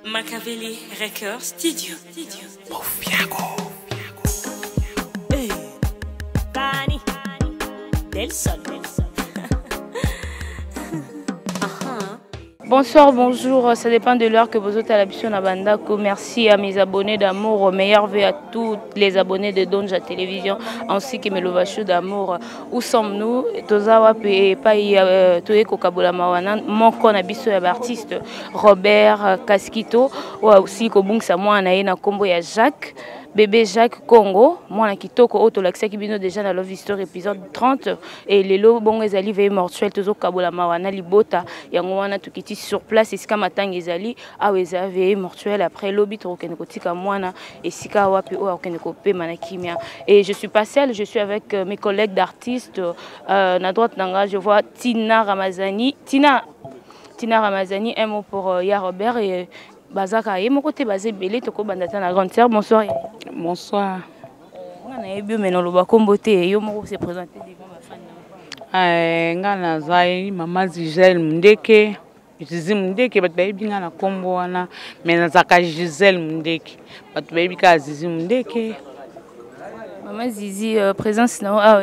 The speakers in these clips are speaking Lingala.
Machiavelli Records Studio. Bufiago. Hey. Cani. Del Sol. Bonsoir, bonjour, ça dépend de l'heure que vous êtes à la mission Nabandako. Merci à mes abonnés d'amour, meilleur vœu à tous les abonnés de Donja Télévision ainsi que mes lovachos d'amour. Où sommes-nous? Tozawa pe pai toye kokabula mawana moko na biso ya artiste Robert Kaskito ou aussi kobungsa mwana ye na kombo ya Jacques. Bébé Jacques Congo, moi kitoko auto l'accès qui bino déjà dans Love History épisode 30 et les lots bon ezali veille mortuelle tozo kabola mawana libota yango wana tukiti sur place esika matanga ezali aweza veille mortuelle après lobby tokene kotika mwana esika wapi o okene kopé manakimia et je suis pas seule, je suis avec mes collègues d'artistes na droite nanga je vois Tina Ramazani. Tina Ramazani, un mot pour Ya Robert et Bazaka ye moko te bazé belé toko bandata na grande sœur. Bonsoir. Bonsoir. On a bien mais non le bakombo te yo moko se présenter devant ma fan. Ngana zai mama Gisèle Mundeke. Zizi Mundeke bat baby ngana kombo wana mais nazaka Gisèle Mundeke. Bat baby ka Zizi Mundeke. Maman Zizi présence na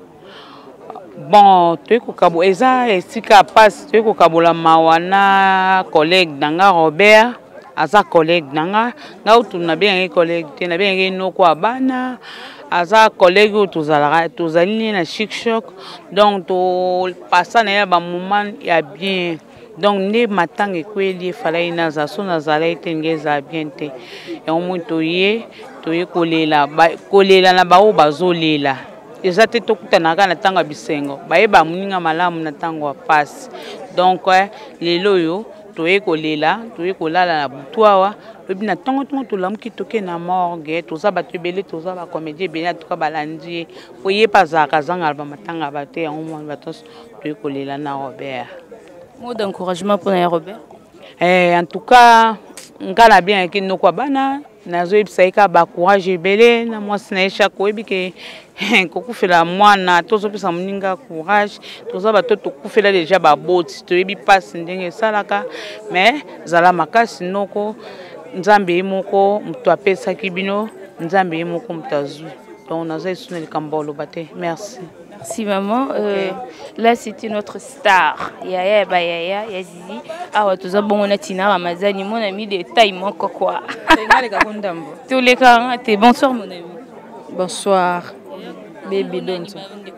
bon tu ko kabo eza esika passe tu ko kabola mawana collègue danga Robert aza collègue nanga nga utuna bien collègue te na bien no ko abana aza collègue tozali na chic choc donc to passa na ba moment ya bien donc ne matanga kweli fallait na za so na zala itengeza bien te et on monto ye kolela na bao bazolela eza te tokutanaka na tanga bisengo bayeba muninga malamu na tango passe donc lelo yo toye kolela toye kolala na butwawa lobi na tango to lamuki toke na morgue toza bato belé toza ba comédie bena tuka balandi oye pazaka zanga ba matanga bate ya omwa batos toye kolela na Robert. Mot d'encouragement pour Robert. En tout cas ngala bien ki noko bana nazo ibsaika ba courage belé na mwasi na chaque webike kokufela mwana tozo pesa muninga courage toza bato tokufela déjà ba boti toyebi passe ndenge salaka mais zala makasi noko nzambe moko muto apesa kibino nzambe moko mutazu donc nazo isuna likambolo bate. Merci. Merci maman. Là c'était notre star. Yaya Zizi. Ah toza bongo na Tina Ramazani mon ami de taille moko quoi. Tous les cas, bonsoir mon ami. Bonsoir. Baby don't.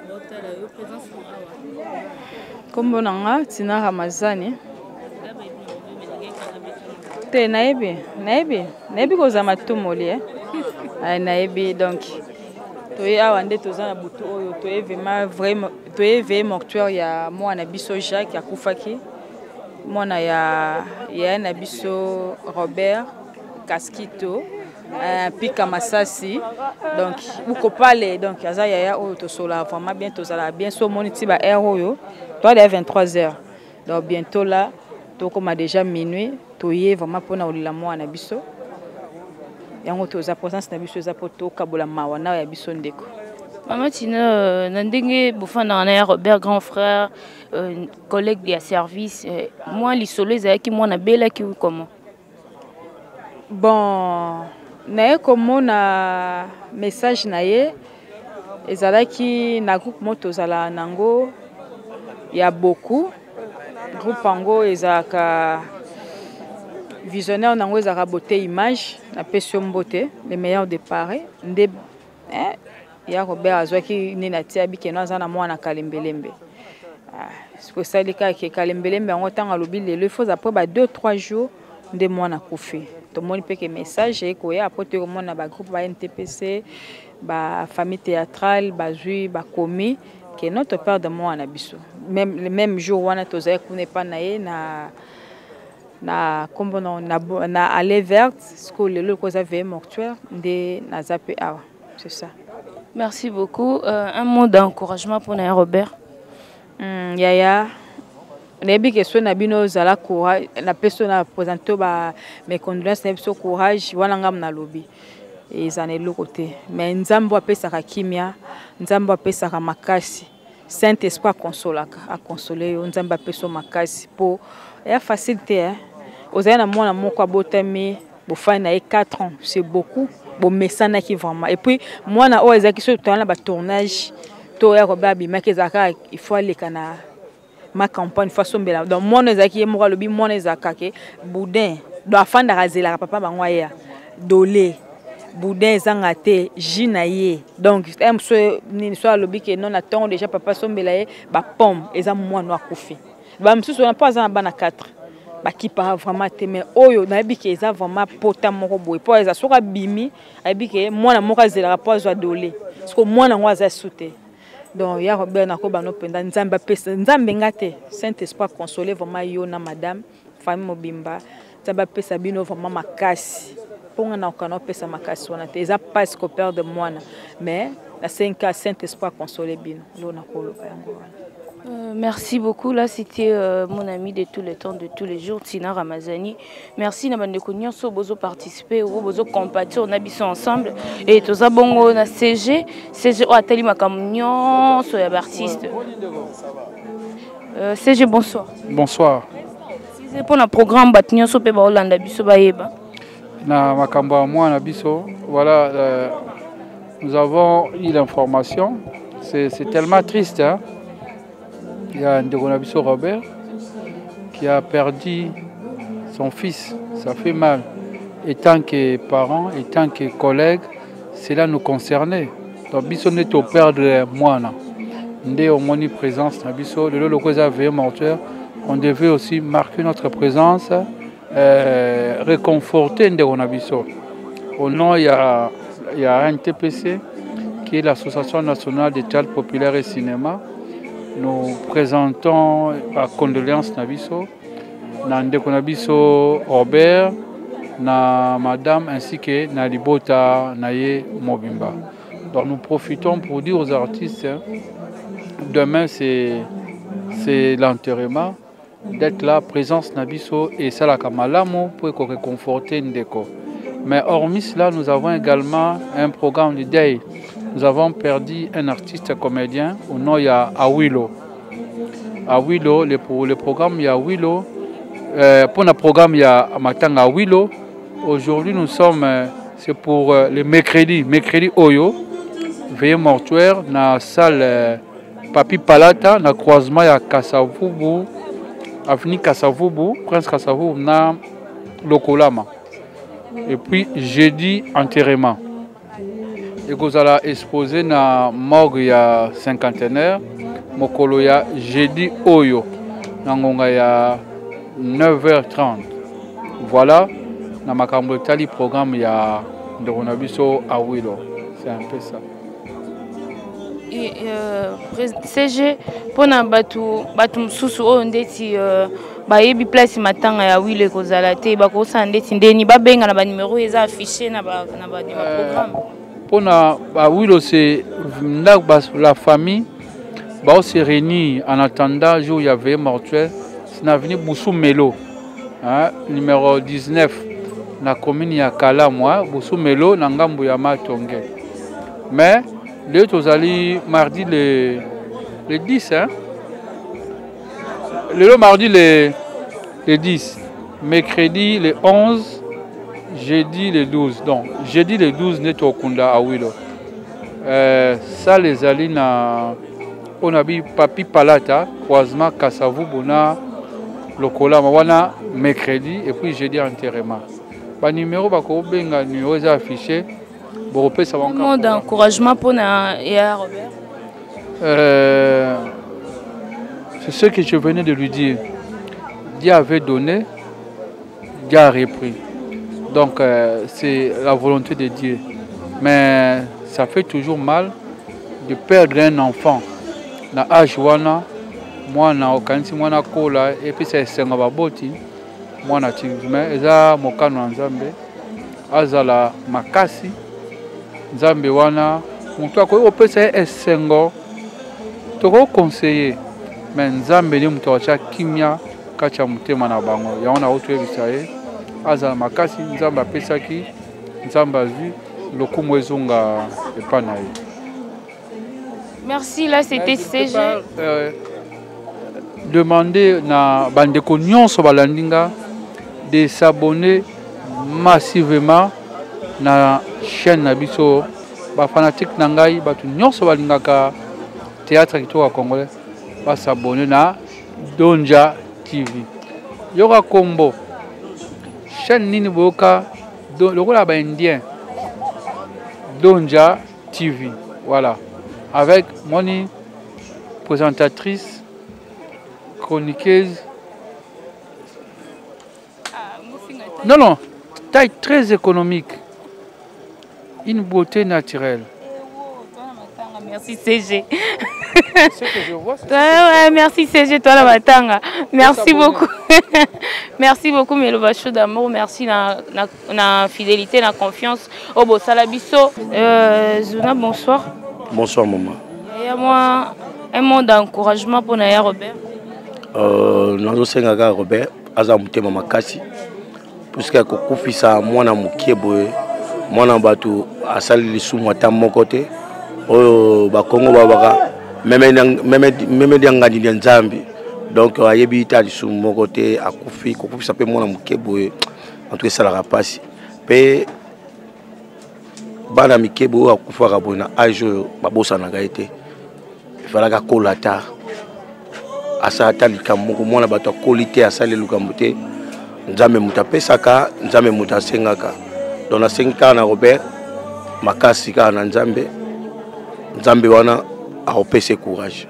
Kombo nanga Tina Ramazani. Te naebi koza matumoli naebi donc toye awa nde toza na butu oyo toye vraiment toye mortuaire ya mwana biso Jacques akufaki mwana ya na biso Robert Kaskito pika masasi donc uko pale donc aza yaya oyo tosola vraiment bien tozala bien so moni ti ba heure oyo toi de 23h donc bientôt là tokoma déjà minuit toye vraiment pona olila mwana biso yango toza présence na biso za poto kabola mawana ya biso ndeko. Maman Tina na ndenge bofana na Robert grand frère collègue de service moi lisolo ezaki mwana bela ki comment. Bon na komona message na ye ezalaki na groupe moto zala nango ya beaucoup groupe ango ezaka visionnaire nango ezaka beauté image na pesio mbote le meilleur de Paris nde ya Robert azwaki ni na tia bikeno azana mwana kalembelembe siko salika ke kalembelembe ngo tanga lobi lelo il faut après ba 2-3 jours nde mwana kufi to moni peke message eko ya apote ko mona ba groupe ba NTPC ba famille théâtrale ba jui ba commis que notre père de mwana biso même le même jour wana toza kune pa na ye na kombo na allée verte siko lelo ko za veille mortuaire nde na zape awa c'est ça. Merci beaucoup. Un mot d'encouragement pour Robert. Yaya nebi que so na bino zala courage na personne présenter ba mes condoléances na biso courage wana ngam na lobby et zanelo côté mais nzambo apesaka kimia nzambo apesaka makasi Saint Esprit consolaka a consoler nzambo apeso makasi po ya facilité ozali na mwana moko abotami bofani na ye 4 ans c'est beaucoup bomesanaki vraiment et puis mwana oyo ezalaki so tozala na batournage to ya kobe abimaki ezalaka il faut aleka na ma campagne fois sombela donc mwana ezalaki ye moko alobi mwana ezalaka ke boudin do afandaka azelaka papa bango aya dole boudin ezanga te jus na ye donc so nini so alobi ke non na ntongo déjà papa sombela ye bapomme eza mwana akufi bamosusu wana mpo aza na bana 4 bakipaka vraiment te mais oyo nayebi ke eza vraiment pota moko boye mpo eza soki abimi ayebi ke mwana moko azelaka mpo azwa dole parceke mwana yango aza su te donc ya Robert nakoba no penda nzambe apesa nzambe nga te Saint Esprit consoler vraiment yo na madame famille mobimba nzambe apesa bino vraiment makasi ponga na okana opesa makasi wana te eza pas ko perdre mwana mais la 5 Saint Esprit consoler bino lo nakoloba yango wana. Merci beaucoup. Là, c'était mon ami de tous les temps, de tous les jours, Tina Ramazani. Merci, Nabande Kounion, so bozo participer, ou bozo compatir, on habite ensemble. Et tous les bongo na CG, o ateli makamnion, so yab artiste. CG, bonsoir. Bonsoir. C'est pour un programme batnion so pe ba Hollande biso ba yeba. Na makamba moi na biso, voilà, nous avons eu l'information. C'est tellement triste, hein. Il y a Ndegonabiso Robert qui a perdu son fils. Ça fait mal. Et tant que parents, et tant que collègues, cela nous concernait. Donc, biso n'est au perdre moi. Ndé au moni présence na biso, le loco a veillé mortuaire. On devait aussi marquer notre présence, réconforter Ndegonabiso. Au nom, il y a un TPC qui est l'Association nationale des théâtres populaires et cinéma. Nous présentons la condoléance Nabiso, Nandeko Nabiso Robert, na madame ainsi que Nalibota Naye Mobimba. Donc nous profitons pour dire aux artistes, demain c'est l'enterrement, d'être là, présence Nabiso et Salakamalamo pour réconforter Ndeko. Mais hormis cela, nous avons également un programme de deuil. Nous avons perdu un artiste comédien au nom il y a Awilo. Awilo, le programme il y a Awilo. Pour le programme il y a Matanga Awilo. Aujourd'hui nous sommes, c'est pour le mercredi Oyo, veillée mortuaire dans la salle Papi Palata, dans le croisement il y a Kasavubu, avenue Kasavubu, Prince Kasavubu, dans Lokolama. Et puis jeudi enterrement. Et vous allez exposer dans la morgue ya cinquantenaire, mokolo ya jeudi oyo, nangonga ya 9h30. Voilà, dans ma cambrotali programme ya Ndegonabiso Awilo. C'est un peu ça. Et CG, pour na batu mususu oyo ndeti bayebi place matanga ya Awilo ekozala te bakosa ndeti ndeni babenga na ba numéro eza affiché na ba programme. Pour Awilo, c'est la famille se réunit en attendant jour il y avait mortuaire. C'est l'avenue Boussou Melo, hein, numéro 19, la commune ya Kalamwa, Boussou Melo, Nangambu Yama Tongue. Mais les autres allaient mardi le 10, hein? Le mardi le 10, mercredi le 11. Jeudi le 12, donc jeudi le 12 n'est au Kunda Awilo. Ça les alina on a vu Papi Palata, croisement Kasavu Buna, Lokola Mawana, mercredi et puis jeudi enterrement. Le numéro bako benga numéro est affiché. Bon, ça va encore. D'encouragement pour Robert. C'est ce que je venais de lui dire. Dieu avait donné, Dieu a repris. Donc c'est la volonté de Dieu. Mais ça fait toujours mal de perdre un enfant. Na ajwana, moi na okanisi moi na kola et puis c'est senga baboti, moi na mais eza mokano nzambe, azala makasi, nzambe wana, mutu ako opesa esengo, toko conseiller, mais nzambe ni mutu acha kimia kacha mutema na bango, ya wana otu ebisaye. Azal makasi nzamba pesaki nzamba vu lokumu ezonga epanaye. Merci, là c'était CG. Demander na bandeko nyonso balandinga de s'abonner massivement na la chaîne Nabiso. Les fanatiques Nangai, tout nyonso balingaka théâtre kitoko congolais, va s'abonner na Donja TV. Yoka Combo. Chaîne Nini Boka, le rôle indien. Donja TV. Voilà. Avec mon présentatrice, chroniqueuse. Non, taille très économique. Une beauté naturelle. Merci CG. Ce que je vois, c'est ouais, merci CG, toi la matanga. Merci beaucoup. Merci beaucoup, Meloba Chou d'amour. Merci la fidélité, la confiance. Oh, bon, Salabiso. Zuna, bonsoir. Bonsoir, maman. Il y a moi un mot d'encouragement pour Naya Robert. Nous avons Robert, Azamouté Mamakasi. Puisque Kokufisa, moi, na Mukieboe, moi, na Batu, Asali Lissou, moi, tam mon côté. Oh, Bakongo Babaka, même Diangani Dianzambi. Donc, Ayebi Itali sous mon côté, à Koufi, Kokufi s'appelle moi, na Mukieboe, en tout cas, ça la rapace. Pe, Bana Mikebo, à Koufa Rabona, âge, Babosa Nagaïté. Il fallait que Kolata. Asata Likamoko, moi, na Batu, Kolité, Asali Lukamote. Nzambe mutape saka, nzambe mutasengaka. Dans la 5 ans na Robert, makasi ka na nzambe. Nzambe wana aopese courage.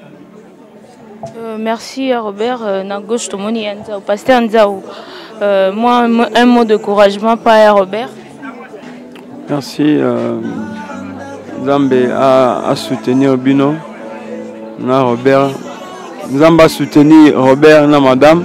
Merci à Robert. Na gauche tomoni Nzao, pasteur Nzao. Moi un mot de encouragement à Robert. Merci Nzambe a soutenir Bino na Robert. Nzambe a soutenir Robert na madame.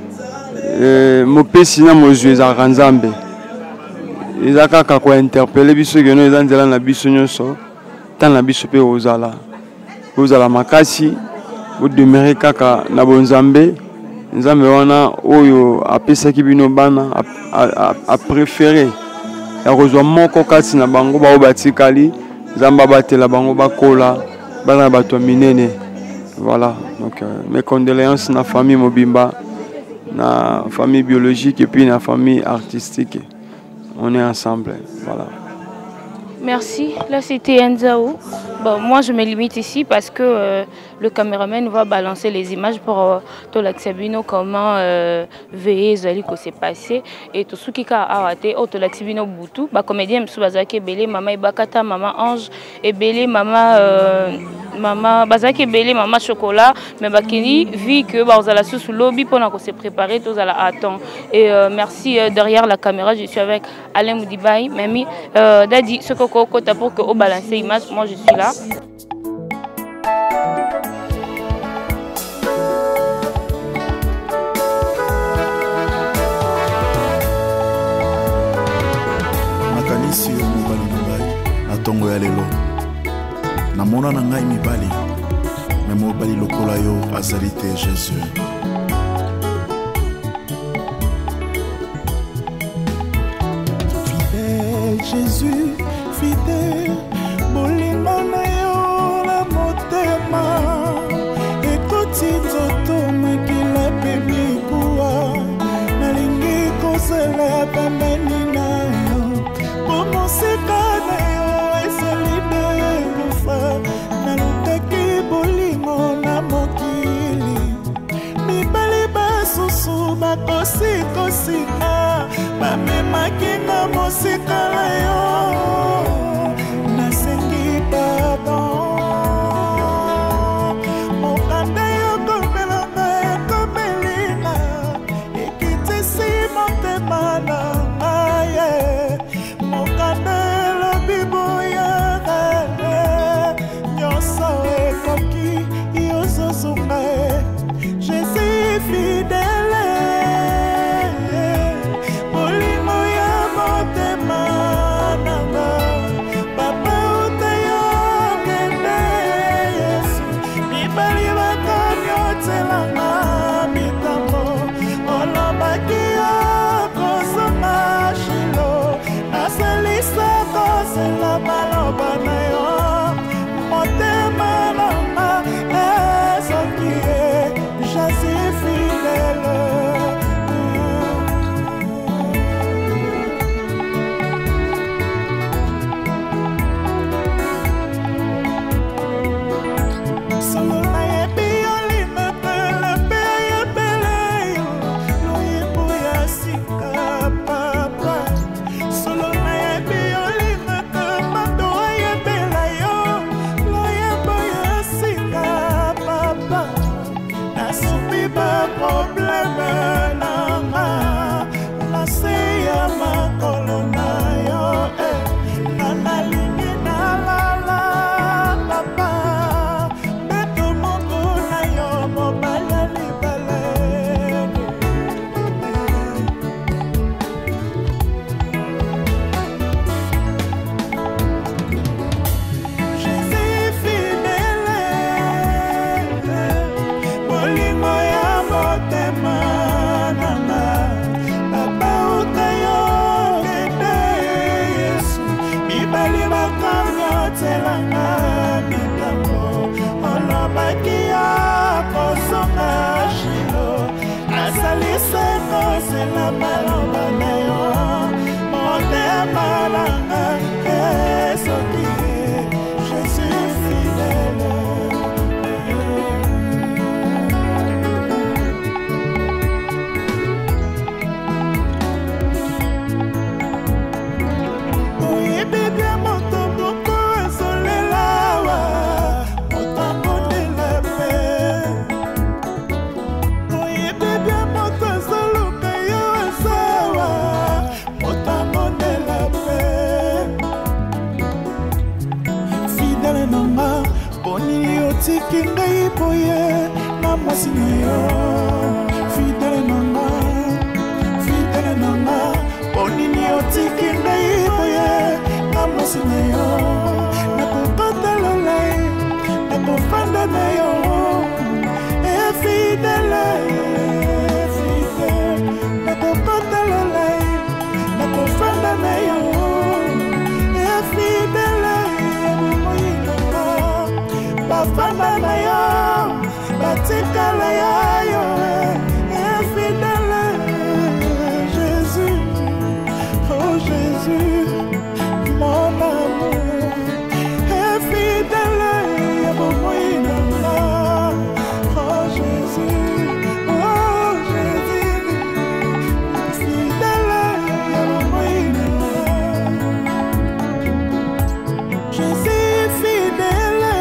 Mopesi na mozwi ezalaka nzambe eza kaka kointerpele biso keno eza nzela na biso nyonso ntango na biso mpe ozala makasi odemere kaka na bonzambe nzambe wana oyo apesaki bino bana apréféré ya kozwa moko kati na bango bao batikali nzambe abatela bango bakola bana bato ya minene. Voilà, donc mes condoléances na famille mobimba, na famille biologique et puis na famille artistique. On est ensemble, voilà. Merci. Là, c'était Nzao. Bon, moi, je me limite ici parce que le caméraman va balancer les images pour tout l'accès-bino, comment veiller ce qui s'est passé. Et tout ce qui a raté, tout l'accès-bino Boutou, bah, comédien, Bazaki Belé, Maman Ibakata, Maman Ange, et Belé, Maman Bazaki Belé, Maman Chocolat, mais Bakini, vu que vous allez sous lobby pour se préparer, tous à la attendre. Et merci derrière la caméra, je suis avec Alain Moudibaï, Mami, Dadi, ce que pour que vous balancez l'image, moi je suis là. Nakanisi mobali na ngai na tongo ya lelo namona na ngai mibali me mobali lokola yo azali te Jésus. Fidèle Jésus, fidèle bolingo na yo na motema ekoti nzoto makila pe mikuwa nalingi kozela pembeni na yo bomosika na yo ezali delufa nalukaki bolingo na mokili mibali basusu bakosikosika bamemaki na mosika na yo nasengi pardon mokanda yo komelanga ekomelinga ekitisi motema na ngai mokanda elobi boyaka nyonso ekoki yozozunga Jésus fidèle bolingo ya motema nanga papa utayo kende Yesu mibali bakanyotelanga mitambo olobaki ya kozonga otiki ngai boye na mwasi na yo fidele nanga onini otiki ngai boye na mwasi na yo nakokotalola nakofanda na yo fidele nakokotalola nakofanda na yo fidele moyinanga bafanda na yo batikala yayo fidele Jésus oh Jésus mon amour fidele moyinanga oh Jésus oh Jésus fidele moyinanga je suis fidèle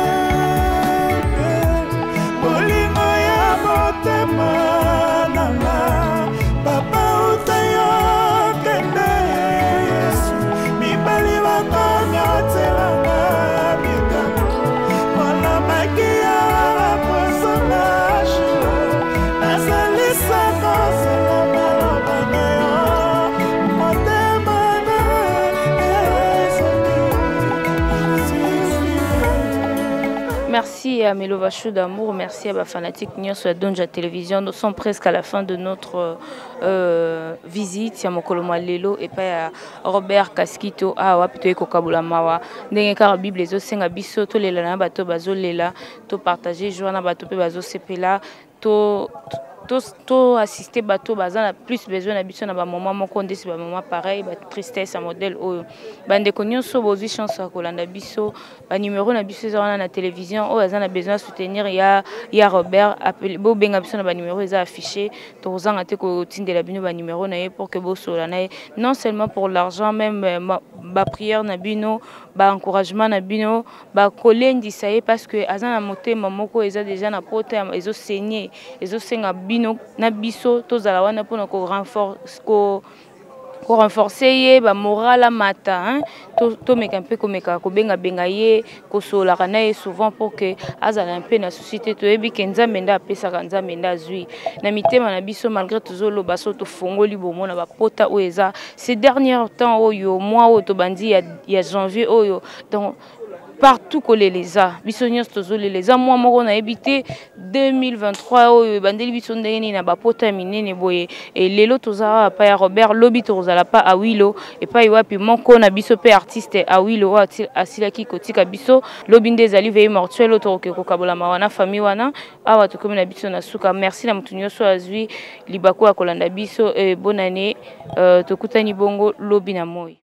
bolingo ya motema nanga papa utayo kende Yesu mibali bakonyotelanga bikambo mpona makia baposona shilo nazalisa kosela maloba na yo motema na Merci à Melova Show d'amour, merci à ma fanatique Nyonso à Donja Télévision. Nous sommes presque à la fin de notre visite. Ya Mokoloma Lelo et pas à Robert Kaskito à Wapito et Kokabula Mawa. Ndenge kara Bible zo senga biso to lela na bato bazo lela to partager joie na bato pe bazo sepela to assister bateau bazana plus besoin na biso na ba moment moko ndesi ba moment pareil ba tristesse à modèle oyo bande konyoso bozi chance à kolanda biso ba numéro na biso za na télévision o azana besoin soutenir ya Robert appel bo benga biso na ba numéro eza affiché to zanga te ko tindela bino ba numéro na ye pour que bo sola na non seulement pour l'argent même ba prière na bino ba encouragement na bino ba kolendi ça y parce que azana motema moko eza déjà na pote ezo saigner ezo senga na biso tozala wana pona ko renforcer ye ba moral mata hein to meka un peu komeka ko benga ye ko sola kana ye souvent pour que azala un peu na société to ebi kenza menda pesa kanza menda zui na mitema na biso malgré tozolo baso to fongoli bomo na ba pota o eza ces derniers temps oyo mois o to bandi ya janvier oyo donc partout collé les a bisonios tozole les a moi moko na ebité 2023 oyo bandeli bisondeni na bapota minene boye et lelo tozara pa ya Robert lobi tozala pa a Wilo et pa iwapi moko na biso pe artiste a Wilo asilaki kotika biso lobi ndezali veille mortuel otoroke kokabola mawana famille wana awa tokomi na biso na suka merci na mutunyo so azwi libako ya kolanda biso et bonne année tokutani bongo lobi na moi.